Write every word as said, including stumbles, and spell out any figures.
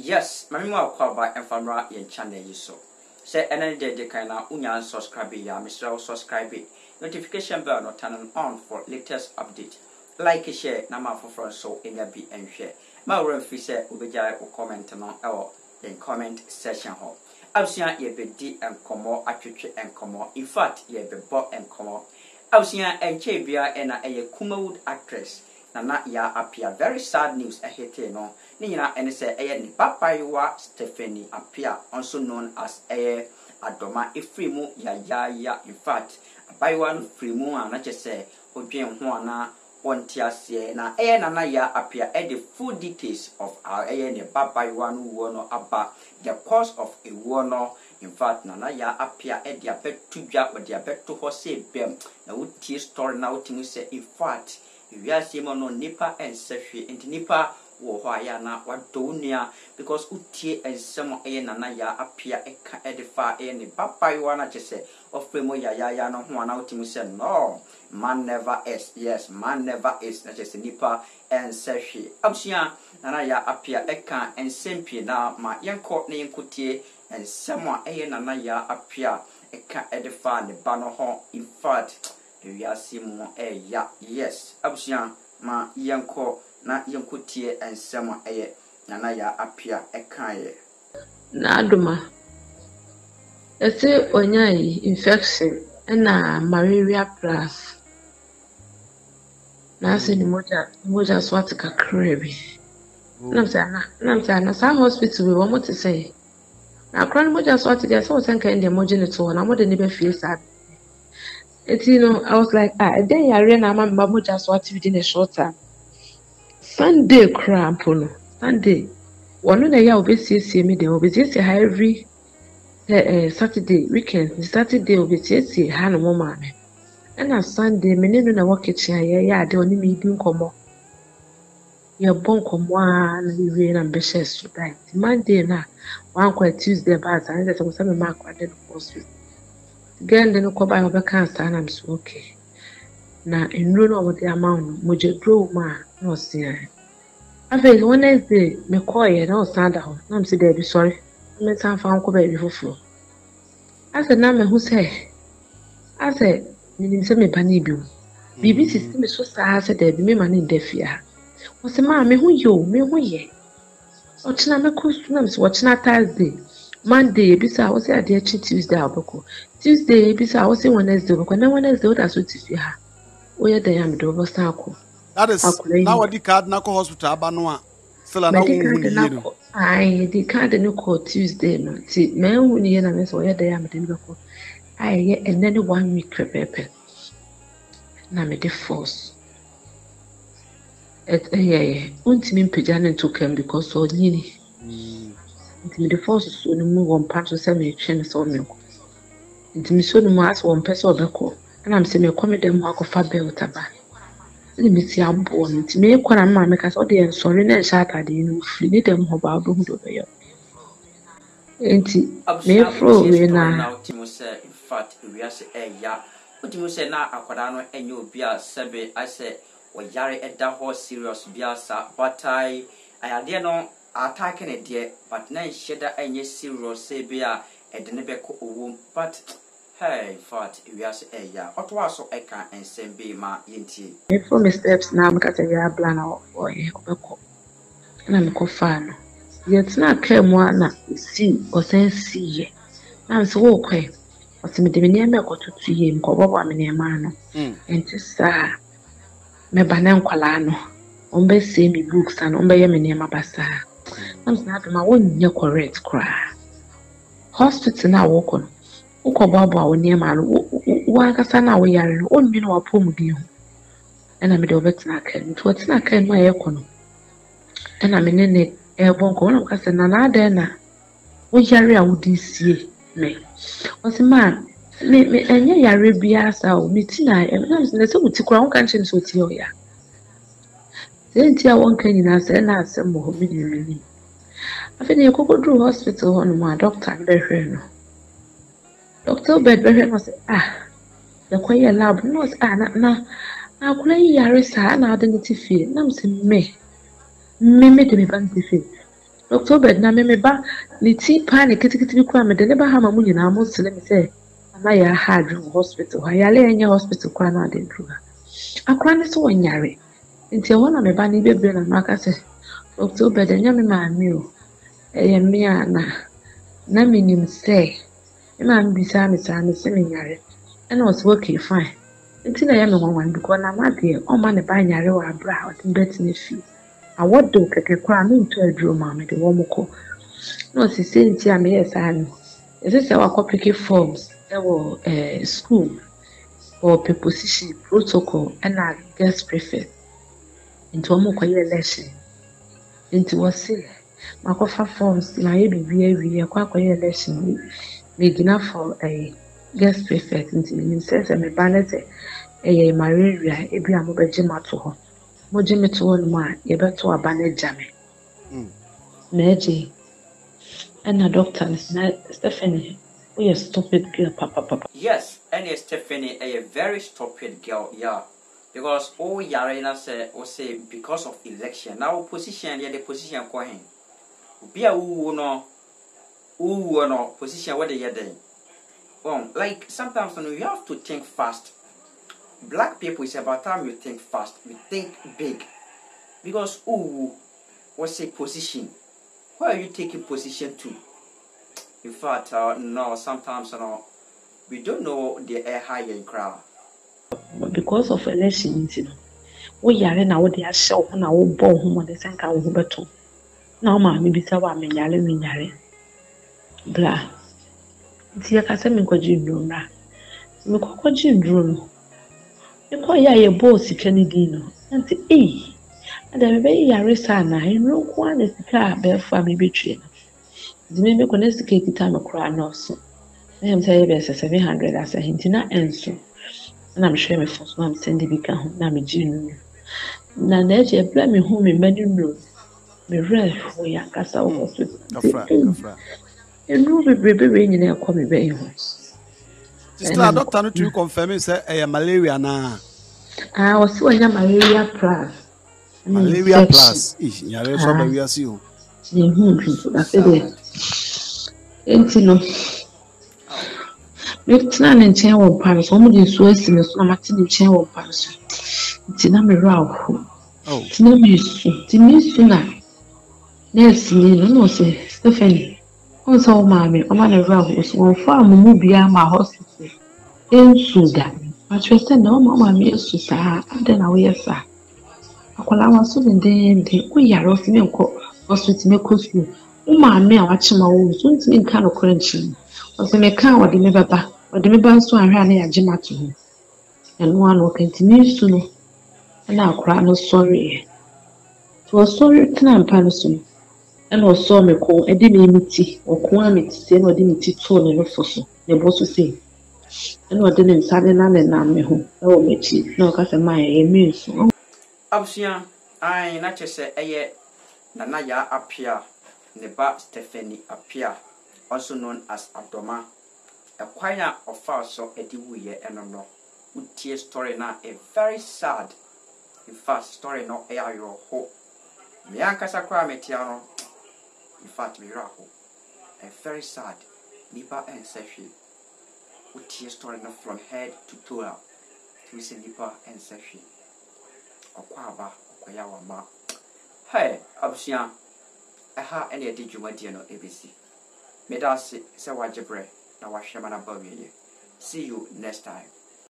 Yes, my mama kwaba and famra yen channel you so. Say any day they can now unya subscribe ya, Mister subscribe it. Notification bell not turn on for latest update. Like share nama for front so in your be and share. My room fi say ubeja or comment on our in comment section hall. Absia ye be di and como atwitwe and como. In fact, ye be bought and como. Absia and Chabia and a Kumawood actress. Nana ya Appiah. Very sad news a hete no. Nina and say a ni Appiah Stephanie Appiah, also known as a Adoma Ifrimu ya ya ya. In fact, Appiah Frimu and not just say Ojen Juana one tiasie na a Nana ya Appiah at the full details of our a ni Appiah who wono about the cause of a wono. In fact, Nana ya Appiah at the abet to jab with the abet to Jose Bem. Now, would tear story now to say, in fact. We are seeing on Nipa and Sefi and Nipa or Wayana or Donia because Uti and some a Nana ya Appiah a edify any Papa you wanna just say of Primo ya ya no one out to say no man never is yes man never is not just Nipa and Sefi Absia Nana ya Appiah eka and Sempi na ma young court name Kutie and someone a Nana ya Appiah eka edify the banner home in fact. We are seeing more a ya yes. Absian ma yanko na yanko tie and sama a Nana ya Appiah a kaye. Naduma. Let's say onyai infection and a malaria plus. Nasi ni moja moja swatika krebi. Namsana namsana sa hospital we want to say. Na kran moja swatika so senka inde moja ne to na mo de ne be feel sad. It's, you know, I was like, ah, then I ran my mom just watch within a short time. Sunday cramp, no. Sunday. One of the year will be see me, they will be just every uh, Saturday, weekend. Saturday will be just a hand woman. And on Sunday, me no work kitchen, yeah, yeah, they only me doing come. You're born come one, you rain ambitious to die. Monday, na one quite Tuesday, but I just was some mark what the hospital. Again, then go by over cancer, and I'm so okay. Now, in run over the amount, Mojo drove ma, no see. I feel one day, me call you, no stand out. I'm say, baby, sorry. I'm time found go baby for flow. I said, Name who say? I said, you say me panibu. Bibi system is so sad, said, there be me money in deaf ya. What's the man, me who you, me who ye? Watching a costumes, watching a Thursday. Monday, bisa was a dear Tuesday, Alboko. Tuesday, bisa was a Wednesday, but no one else do that's what if you have. Where they am do was Taco. That is now what the card Naco Hospital, Banoa. Philadelphia. I the card no call Tuesday, no. See, man, who near them is where they am at the I yet and then one week crepe. Now, me the force. At a yeah, won't mean Pijan took him because so nearly. The force is soon move on part of some change on milk. It me soon mass one person of the call, and I'm saying, come them walk of Fabio Taba. Let me see, I'm born. It may quite a man because all the sorry and shot at the free them about the hood over you. Ain't it? May flow now. In fact, we are say, ya. What do you say now? Aquadano and you be a sebe. I say, or Yari at that horse serious biasa, but I, I dare no. Attacking a dear, but now shedder and yes, serious say beer at the Nebeco womb. But hey, fat, we are a ya, what was so eka and same be ma yinti. If for me steps now, because I have plan out for you, and I'm co fan. Yet not care one see or say see ye. I'm so okay. What's me the near me go to see him, go over me near man, and just ah, me banan qualano. Umbe see me books and umbe me near my basa. I'm not my own your correct cry. Hospital now walk on. Uko baba or near man, Wakasana, we are on me no poem with you. And I'm a little bit snack and what's not kind my econo. And I'm in it, airborne corner, because another dinner. We are would this ye, me. What's a man? Me and ye are rebias out, me tonight, and I'm the two crown conscience with you. Then tia one can in us and ask some more million. I think you could go to hospital on my doctor and bedroom. Doctor bedroom was ah, the quiet lab knows Anna now. Now, play Yaris, and identity feel. Nam say me, me, me to be fancy fit. October na me ba ni ti pa ne kitikiti bi kwa me de ne ba ha ma mu nyina mo sele me say ama ya hard hospital ha ya le enye hospital kwa na de dru ha akwa ne so wonyare nti e wona me ba ni bebre na maka say October de nya me ma mi o e ye me ana na me nim say e ma me bisa me sa me se me nyare and was okay fine nti na ya me wanwan because na ma de o ma ne ba nyare wa abra o tin bet ne fi awodo keke kwa me nto aduro ma me de wo moko no si say nti am yes an is this our copy forms that were uh, school or preposition protocol and a guest prefect into omo kwaye election into wasi makofa forms na ye bibia wi kwa kwaye election me gina for a guest prefect into me say me banete eh malaria e bia mo beje mato ho mo je me to no ma ye beto abane jame mm meje and a doctor na Stephanie we are stupid girl papa papa Yes, and Stephanie a very stupid girl, yeah. Because all Yarena say or say because of election. Now position yeah the position coin. Be a woo no woo no position what they are doing. Um like sometimes you, know, you have to think fast. Black people is about time you think fast, you think big. Because ooh what's a position? Where are you taking position to? In fact, uh, no, sometimes you know we don't know the air high in crowd. Because of election, you know, we are in our dear show and our born when they sank our better. Now, mammy, be so I'm yelling, me yelling. Blah. Dear Cassam, go you do that. Look what you drew. You call ya boss, Kennedy, and say, eh, and then very Yarisana, and no one is the car bear for me between. The member connects the cake time a cry no so. I am saying there's a seven hundred as a hintina and so. And I'm sure my first mom send the big home, na me jinu. Na neje bla me home in many room. Me re ho ya kasa wo hospital. Kafra, kafra. Enu bebrebe we nyina akọ me be ho. Sister doctor no to confirm say eh malaria na. Ah, o si onya malaria plus. Malaria plus. Eh, yare so ba wi ase o. Ye hu ntu na se de. Enti no. Me tina ne nchen wo pa so mo de so asi me so na mate ne nchen wo pa so. Enti na me ra ho. Oh. Tina me so, tina so na. Yes, ni no no say Stephanie. On so mama, o ma na ra ho so on fa mu bia ma hospital. Ensu da. Atwe se na o mama me ensu sa, ade na wo yesa. Akola wa so de de ko yaro fi me nko hospital me ko school. O ma me a wa chima wo so ntimi nka no kranchi. O se me kan wo de me baba. Ode me ban so ahwe na ya gima to ho. Eno an o continue su no. Na akra no sorry. So sorry tna mpa no so. Eno so me ko e de me miti. O ko amiti se no de miti to no fo so. Ne bo so se. Eno de ne nsade na ne na me ho. E wo mechi. Na o ka se mai e me so. Absia, I na chese eye Nana ya Appiah, neba Stephanie Appiah, also known as Abdoma. A choir of falso ediwuye enono. Utie story na a very sad. In fact, story no air your hope. Me ankasa kwa metiano. In fact, me raho. A very sad. Nipa and Sefi. Utie story no from head to toe. To see Nipa and Sefi. Okwaba, okwayawa ma. Hey, Absia. Aha, any did you want to know A B C. Medasi, say what you break. Now, I shall not bother you. See you next time.